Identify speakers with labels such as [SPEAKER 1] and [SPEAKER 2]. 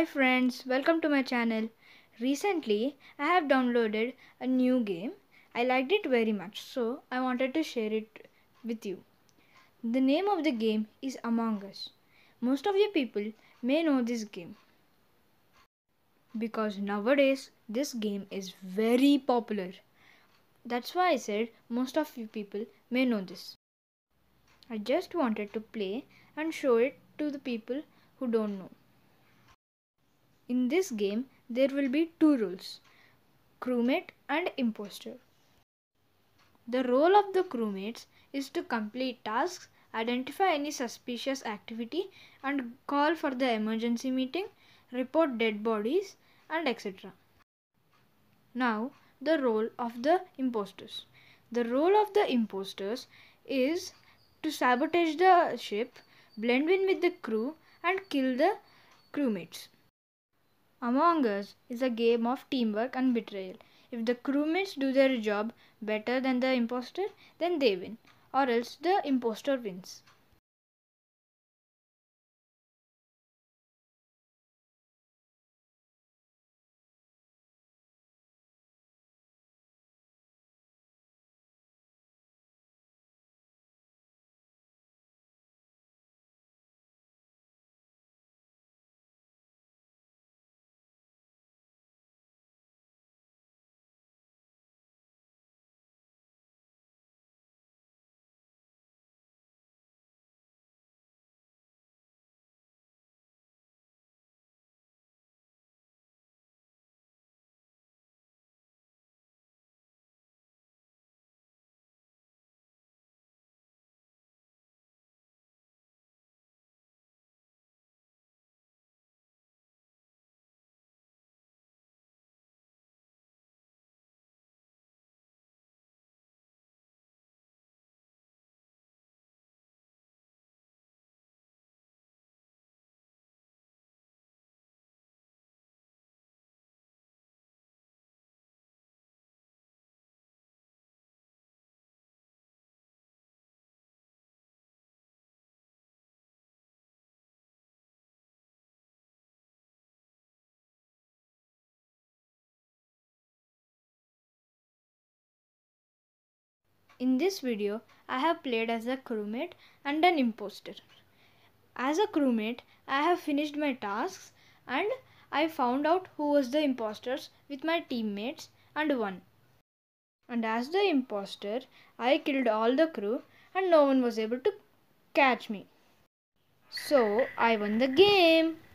[SPEAKER 1] friends, welcome to my channel. Recently, I have downloaded a new game. I liked it very much, so I wanted to share it with you. The name of the game is Among Us. Most of you people may know this game because nowadays this game is very popular. That's why I said most of you people may know this. I just wanted to play and show it to the people who don't know. In this game, there will be two roles, crewmate and imposter. The role of the crewmates is to complete tasks, identify any suspicious activity, and call for the emergency meeting, report dead bodies, and etc. Now, the role of the imposters. The role of the imposters is to sabotage the ship, blend in with the crew, and kill the crewmates. Among Us is a game of teamwork and betrayal. If the crewmates do their job better than the imposter, then they win, or else the imposter wins. In this video, I have played as a crewmate and an imposter. As a crewmate, I have finished my tasks and I found out who was the imposters with my teammates and won. And as the imposter, I killed all the crew and no one was able to catch me. So I won the game.